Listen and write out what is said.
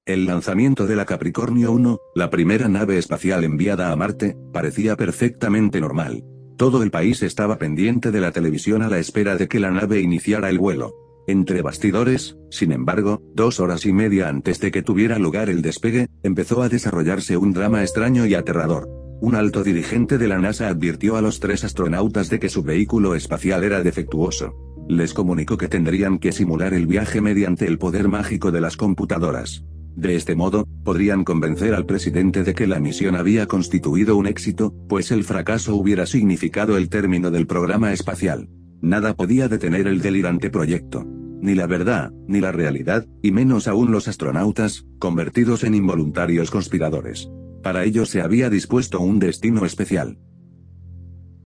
El lanzamiento de la Capricornio 1, la primera nave espacial enviada a Marte, parecía perfectamente normal. Todo el país estaba pendiente de la televisión a la espera de que la nave iniciara el vuelo. Entre bastidores, sin embargo, 2 horas y media antes de que tuviera lugar el despegue, empezó a desarrollarse un drama extraño y aterrador. Un alto dirigente de la NASA advirtió a los 3 astronautas de que su vehículo espacial era defectuoso. Les comunicó que tendrían que simular el viaje mediante el poder mágico de las computadoras. De este modo, podrían convencer al presidente de que la misión había constituido un éxito, pues el fracaso hubiera significado el término del programa espacial. Nada podía detener el delirante proyecto. Ni la verdad, ni la realidad, y menos aún los astronautas, convertidos en involuntarios conspiradores. Para ellos se había dispuesto un destino especial.